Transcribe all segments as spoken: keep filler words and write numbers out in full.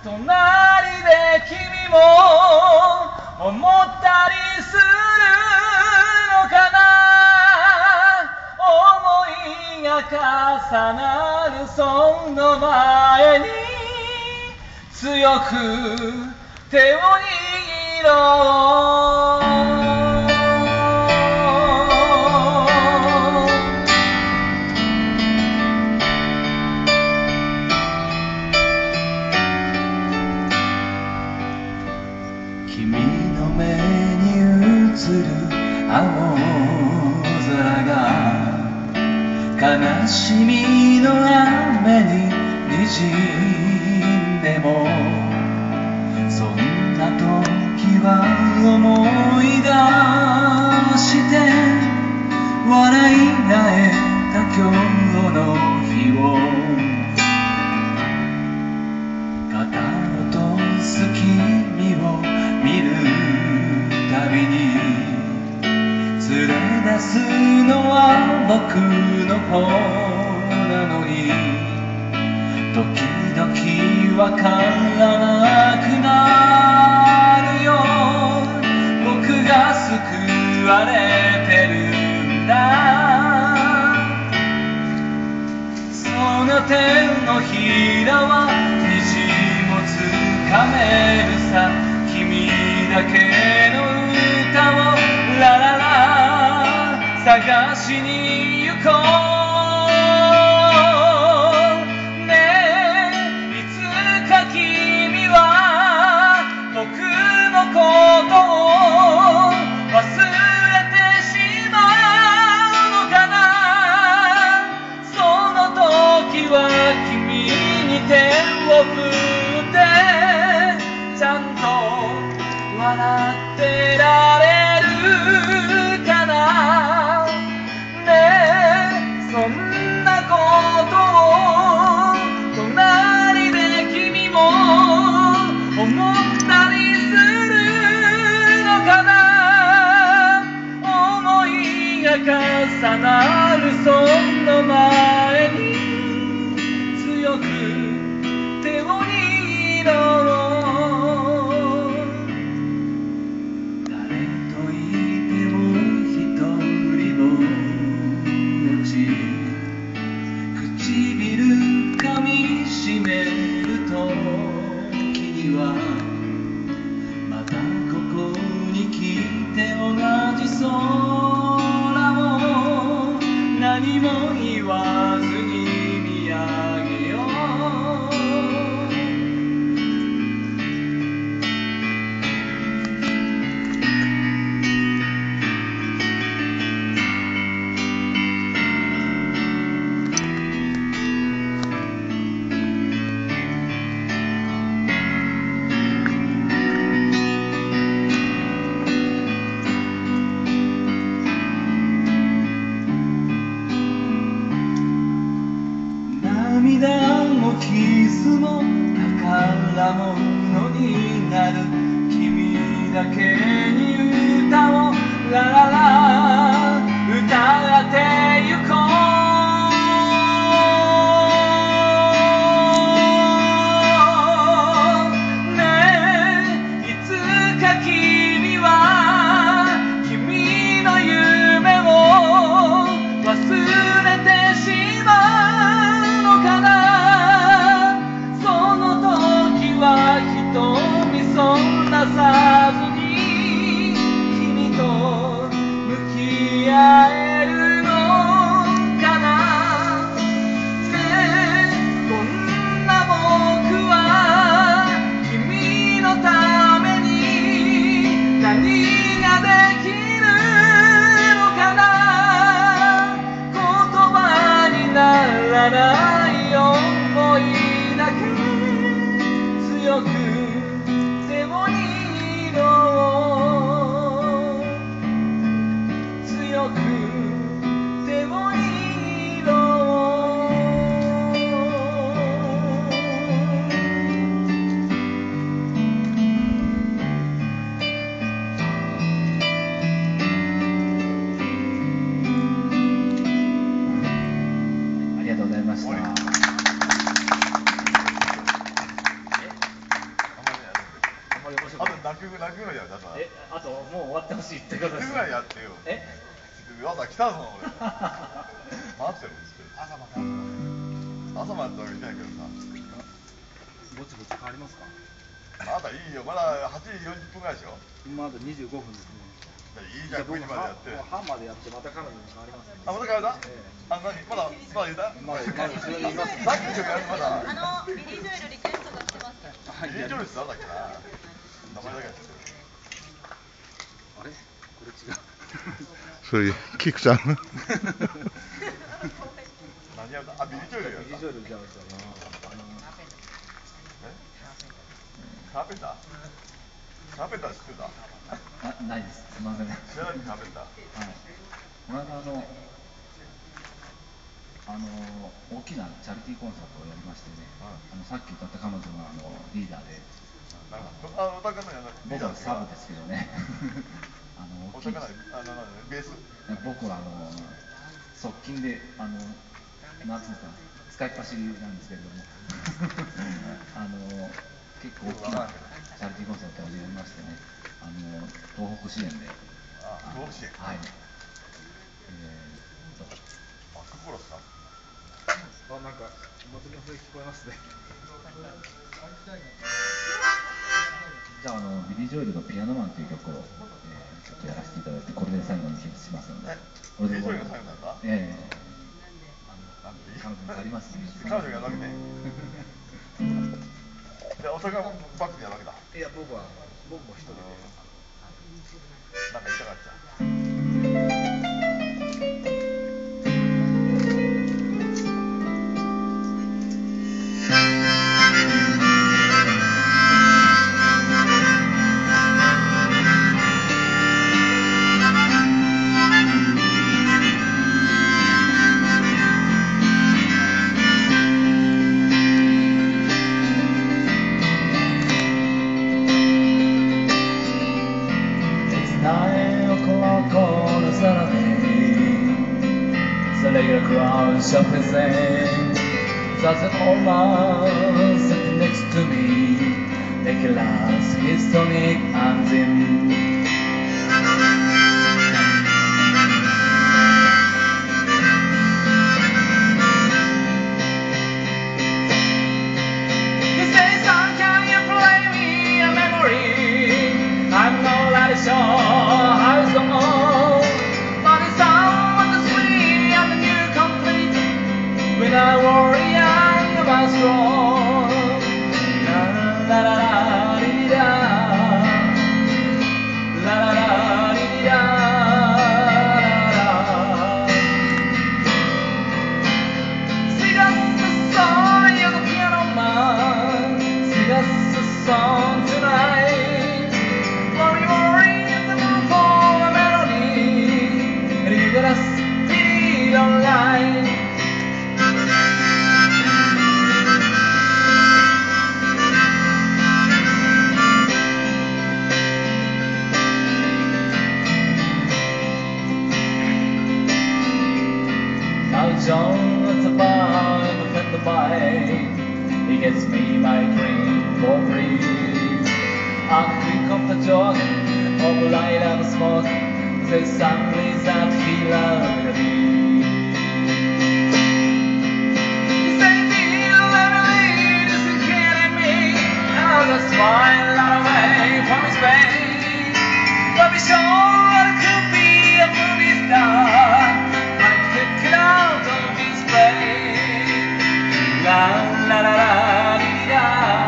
隣で君も思ったりするのかな。思いが重なるその前に強く手を握ろう。君の目に映る青空が悲しみの雨に滲んでも、そんな時は思い出して笑い合えた今日の日を、肩を落とす君を見るたびに連れ出すのは僕の方なのに、時々わからなくなるよ。僕が救われてるんだ。その手のひらは虹もつかめるさ。君だけの歌をラララ探しに行こう。ことを忘れてしまうのかな。その時は君に手を振ってちゃんと笑ってられるかな。ねえ、そんなことを隣で君も思ったりするかな。思いが重なるその前に強く手を握ろう。誰といても一人ぼっち、唇噛みしめる時にはまたここに来て同じ空を何も言わずに見上げよう。涙もキスも宝物になる。君だけに歌をラララ歌ってゆこう。ねえ、いつか君は君の夢を忘れてしまうのかな。その時は瞳そらさずに君と向き合えるのかな。ねえ、こんな僕は君のために何ができるのかな。言葉にならない思いだけ強く手を握ろう。強く手を握ろう。ありがとうございました。 分ぐらいやだから。 え、あともう終わってほしいってことです。 ぐらいやってよ。 え？ まだ来たぞ俺。待ってるんですけど。朝まで朝まで朝までとは言いたいけどさ。 ぼちぼち変わりますか？ まだいいよ、まだはちじよんじゅっぷんぐらいでしょ。 まだにじゅうごふんですね。 いいじゃん、くじまでやって。 半までやってまた彼女に変わりますね。 あ、また変わった？あ、何？まだまだいた？ まだまだ後ろにいます。 さっきの曲やるまだ。 あのビリー・ジョエルリクエストが来てます。 ビリー・ジョエルってなんだっけな。名前だけやってる。 あれ？これ違う。 そういうキクちゃん。 何やった？あ、ビリー・ジョエルやった。 ビリー・ジョエルじゃないですか。 カーペンター？カーペンター知ってた？ あ、ないです。すみません。 知らないカーペンター。 はい。この間あのあの大きなチャリティーコンサートをやりましてね。うん、あのさっき歌った彼女のあのリーダーで。 なんかあ歌かない僕はサブですけどね。あの歌かないあのベース。 僕はあの側近であのなんつうんですか使いっ走りなんですけれども。あの結構大きなチャリティーコンサートをやりましてね、あの東北支援で、 あ、東北支援、 はい、えー、バックコーラスか？ あ、なんか祭りの笛聞こえますね。 じゃあ、あのビリー・ジョエルのピアノマンという曲を、えー、ちょっとやらせていただいて、これで最後にしますので。 ビリー・ジョエルが最後なんだ？ ええー。彼女にありますね。 彼女がやるわけね。じゃあ、お互いバックでやるわけだ。 いや、僕は、僕も一人で。 なんか言いたかった。 Shuffling, doesn't almost sit next to me, make a last historic anthem. He says, son, can you play me a memory? I'm not really sure how it's gone, but it's all the sweet and the new complete. When I were young, I was strong. La la la di da, la la la di da, la. Sing us a song, you're the piano man. Sing us a song tonight. Worry, worry in the mood for a melody, and you got us be online. John at the bar, and a friend of mine, he gets me my drink for free. I drink off the jug of light and smoke, there's some place that he loved me. He said, do you love me? This is killing me. I'll just smile away from his face. But be sure it could be a movie star. Out of his place, la la la la di da,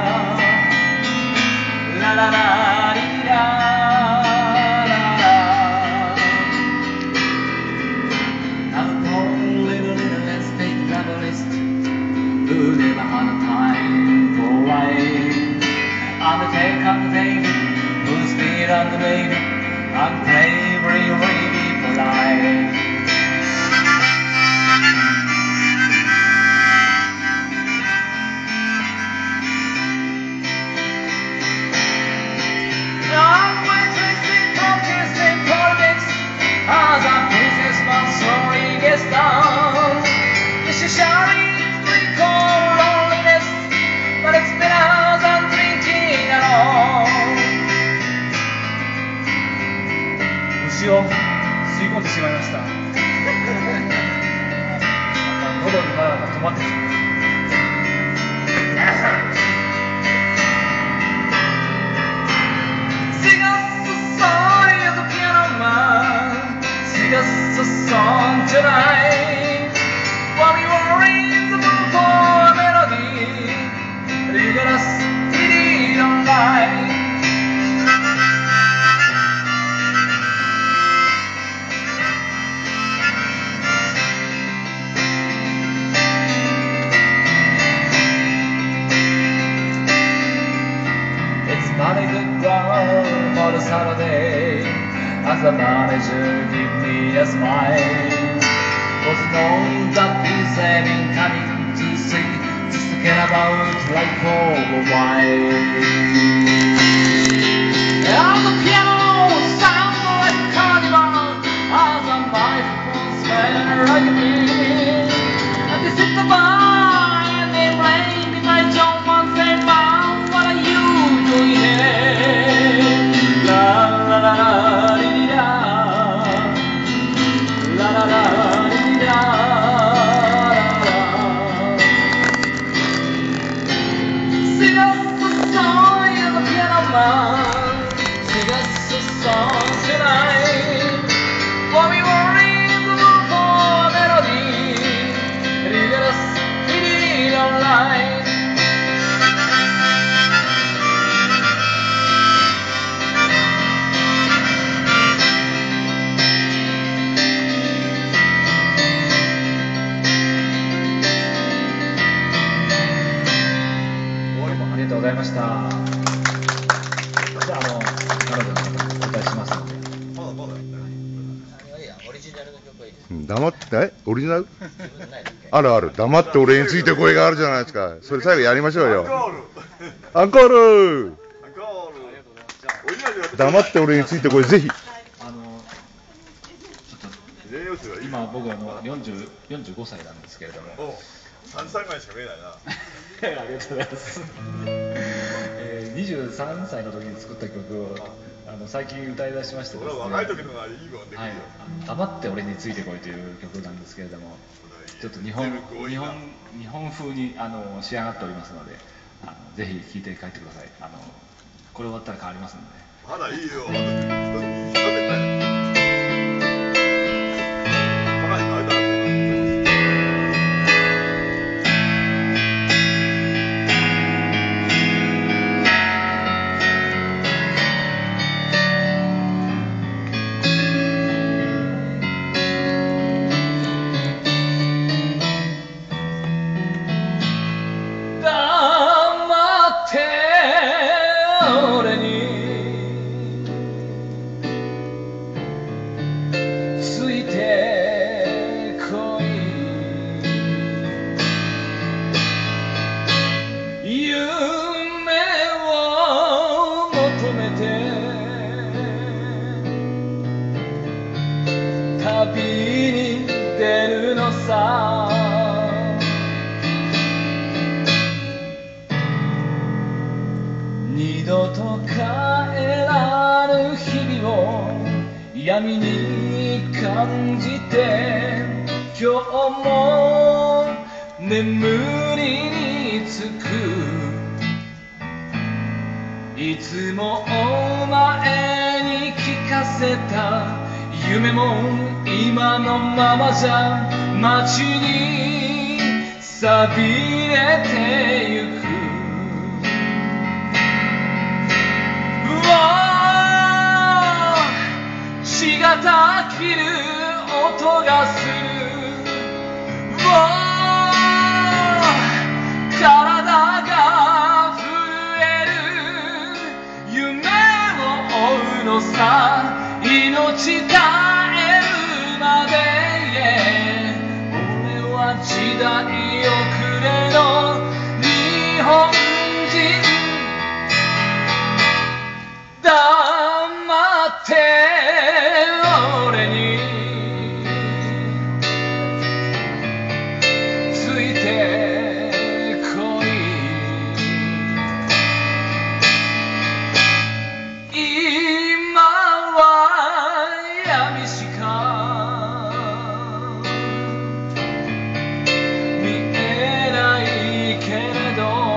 la la la di da, la. Now the poor little little estate novelist who never had a time for a wife, undertake on the baby, who's feet on the baby, and pray very ready for life. As our businessman slowly gets down, this is shouting drink of loneliness, but it's been hours I'm drinking alone. another Saturday as the manager give me a smile. Was known that he's having coming to see, just to get about like for a while. And the piano sound like a carnival as a microphone smell like a bee. And they sit by and they blame me by John one say, Mom, what are you doing here? La la la la di da, la la la di da, sing us a song, you're the piano man. Sing us a song tonight. For we were in the mood for a melody, and you got us feeling alright.ありがとうございました。じゃあ、あの、彼女の方お答えしますので。 まだまだいや、オリジナルの曲はいいです。 うん黙ってえオリジナル自分ないだっけ？ あるある。黙って俺について声があるじゃないですか。それ最後やりましょうよ。 アンコールアンコールアンコールありがとうございます。じゃあ、 オリジナルやって黙って俺について声ぜひ。 あの、ちょっと、 栄養士がいい今僕あのよんじゅう、よんじゅうごさいなんですけれども。 おうさんさいまえしか見えないなありがとうございます。えー、にじゅうさんさいの時に作った曲をあの最近歌い出しましてですね。 俺は若い時のがいいもんできるよ、 はい、あの黙って俺についてこいという曲なんですけれども、ちょっと日本日本日本風にあの仕上がっておりますので、あのぜひ聴いて帰ってください。あのこれ終わったら変わりますので。 まだいいよ。まだ調べたよ。バカに変えたら黙って俺についてこい。夢を求めて旅に出るのさ。二度と帰らぬ日々を闇に感じて、今日も眠りにつく。いつもお前に聞かせた夢も今のままじゃ街に錆びれてゆく。血がたきる音がする。体が震える。夢を追うのさ。命絶えるまで。俺は時代遅れの日本人。黙って俺についてこい。今は闇しか見えないけれど、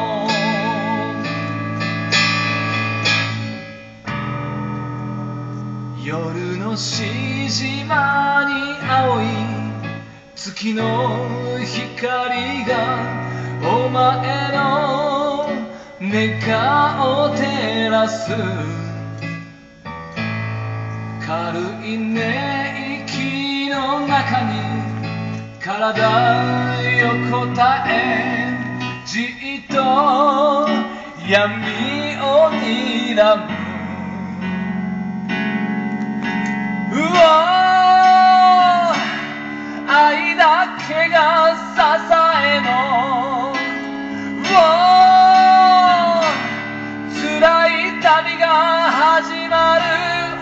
夜のしじまに青い月の光がお前の寝顔を照らす。軽い寝息の中に体横たえ、じっと闇を睨む。 愛だけが支えの辛い旅が始まる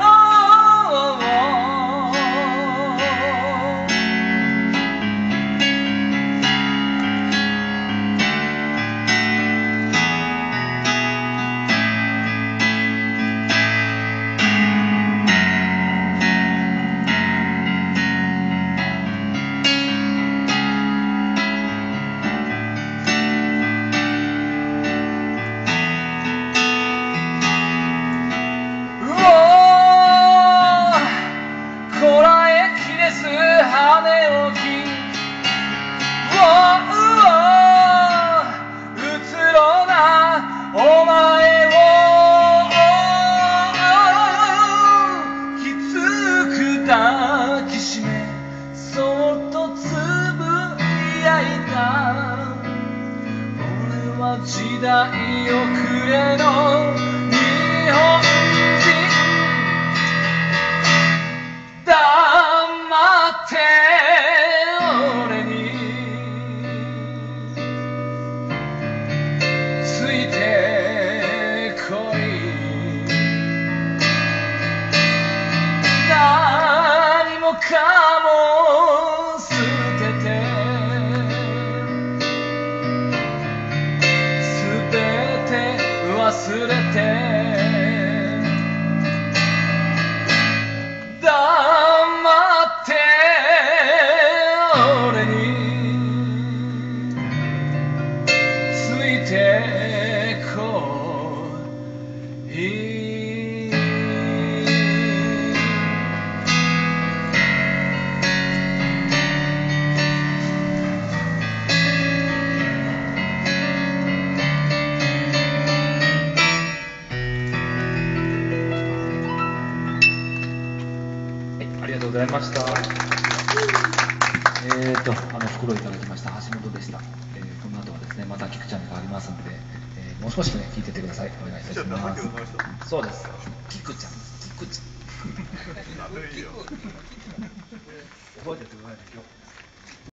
時代遅れの日本人黙って俺についてこい何もかも捨てて忘れて黙って俺についてこいありがとうございました。えーと、あの袋をいただきました橋本でした。えー、この後はですね、またキクちゃんに変わりますので、えー、もう少しね、聞いててください。お願いいたします。そうです。キクちゃん、キクちゃん。覚えててくださいね、今日。